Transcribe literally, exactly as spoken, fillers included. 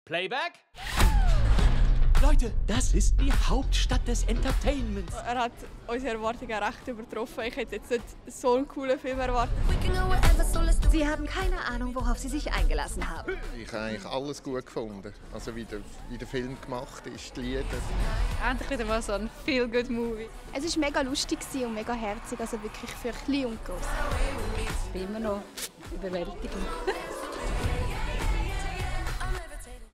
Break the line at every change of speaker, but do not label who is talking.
Playback? Leute, das ist die Hauptstadt des Entertainments.
Er hat unsere Erwartungen recht übertroffen. Ich hätte jetzt nicht so einen coolen Film erwartet.
Sie haben keine Ahnung, worauf Sie sich eingelassen haben.
Ich habe eigentlich alles gut gefunden. Also wie der, wie der Film gemacht ist, die Lieder.
Endlich wieder mal so ein Feel-Good-Movie.
Es war mega lustig und mega herzig, also wirklich für klein und groß.
Ich bin immer noch überwältigend.